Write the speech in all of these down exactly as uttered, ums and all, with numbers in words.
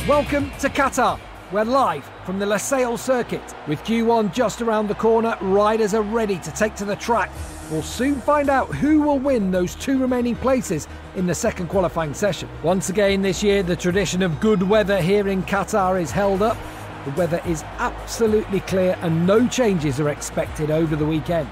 Welcome to Qatar. We're live from the Losail circuit. With Q one just around the corner, riders are ready to take to the track. We'll soon find out who will win those two remaining places in the second qualifying session. Once again this year, the tradition of good weather here in Qatar is held up. The weather is absolutely clear and no changes are expected over the weekend.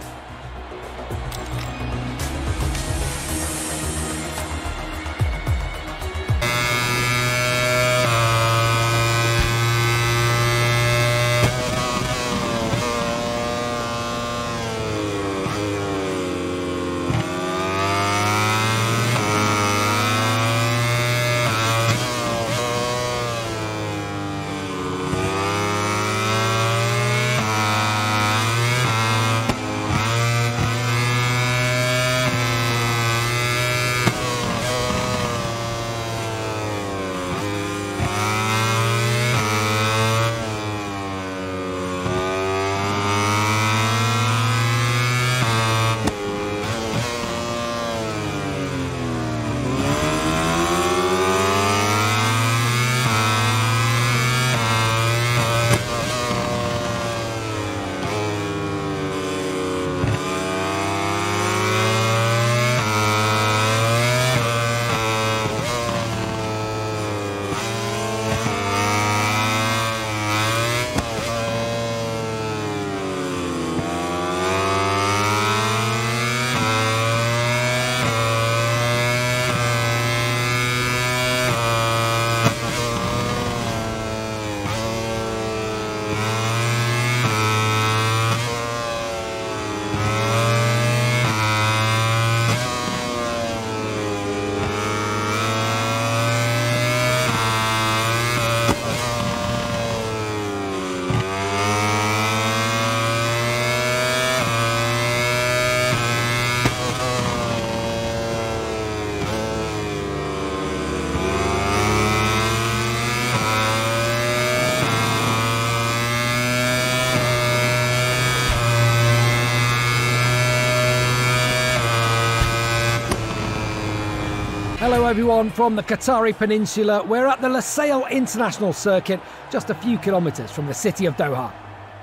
Hello everyone from the Qatari Peninsula. We're at the Losail International Circuit, just a few kilometres from the city of Doha.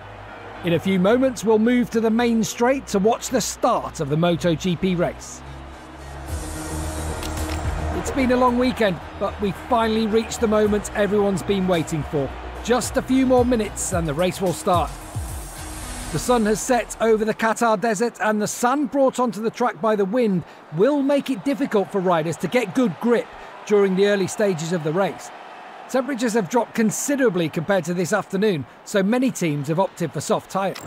In a few moments we'll move to the main straight to watch the start of the MotoGP race. It's been a long weekend, but we finally reached the moment everyone's been waiting for. Just a few more minutes and the race will start. The sun has set over the Qatar desert and the sand brought onto the track by the wind will make it difficult for riders to get good grip during the early stages of the race. Temperatures have dropped considerably compared to this afternoon, so many teams have opted for soft tyres.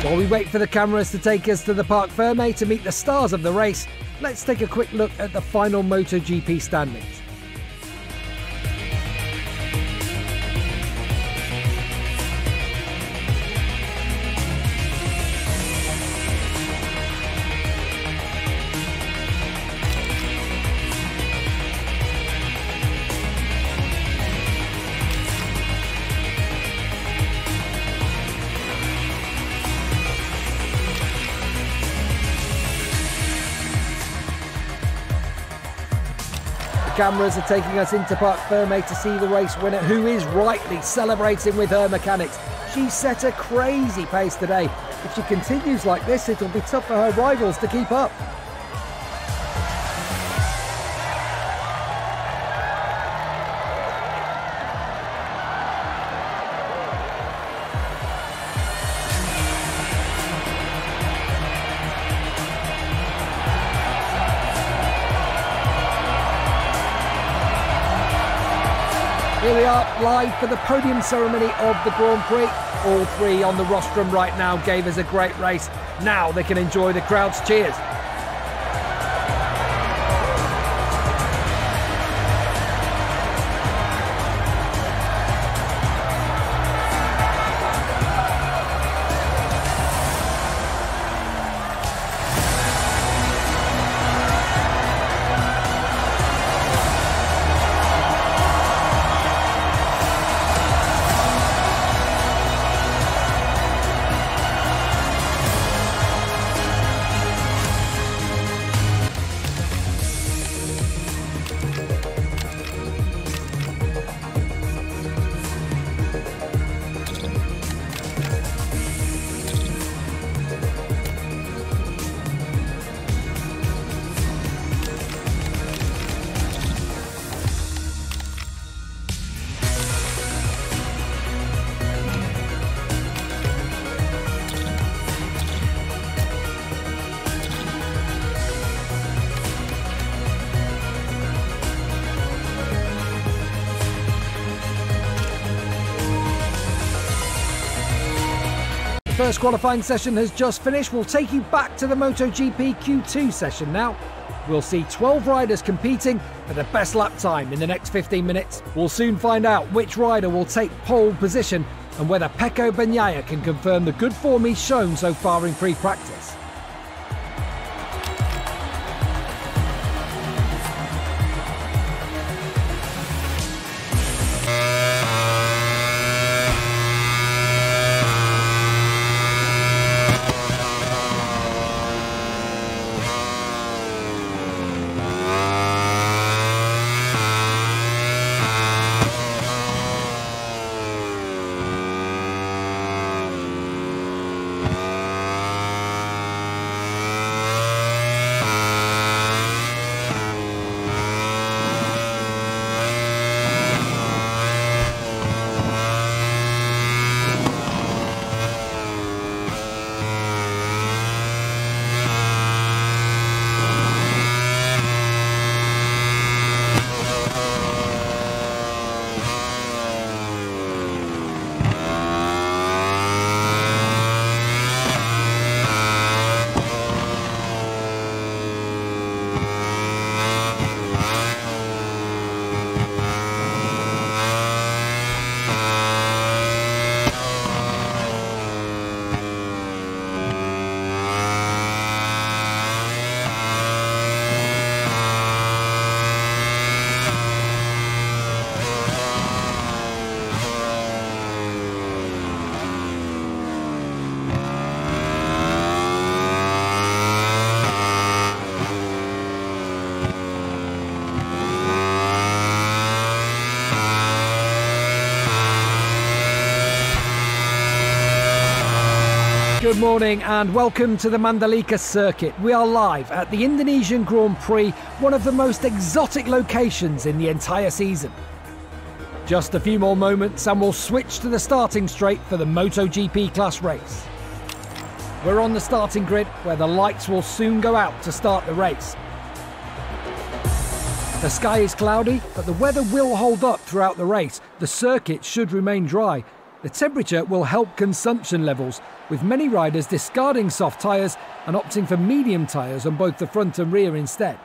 While we wait for the cameras to take us to the Parc Fermé to meet the stars of the race, let's take a quick look at the final MotoGP standings. Cameras are taking us into Parc Fermé to see the race winner, who is rightly celebrating with her mechanics. She set a crazy pace today. If she continues like this, it'll be tough for her rivals to keep up. Here we are, live for the podium ceremony of the Grand Prix. All three on the rostrum right now gave us a great race. Now they can enjoy the crowd's cheers. First qualifying session has just finished. We'll take you back to the MotoGP Q two session now. We'll see twelve riders competing for the best lap time in the next fifteen minutes. We'll soon find out which rider will take pole position and whether Pecco Bagnaia can confirm the good form he's shown so far in free practice. Good morning and welcome to the Mandalika circuit. We are live at the Indonesian Grand Prix, one of the most exotic locations in the entire season. Just a few more moments and we'll switch to the starting straight for the MotoGP class race. We're on the starting grid where the lights will soon go out to start the race. The sky is cloudy, but the weather will hold up throughout the race. The circuit should remain dry. The temperature will help consumption levels, with many riders discarding soft tyres and opting for medium tyres on both the front and rear instead.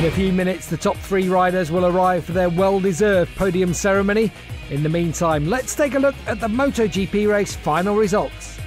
In a few minutes, the top three riders will arrive for their well-deserved podium ceremony. In the meantime, let's take a look at the MotoGP race final results.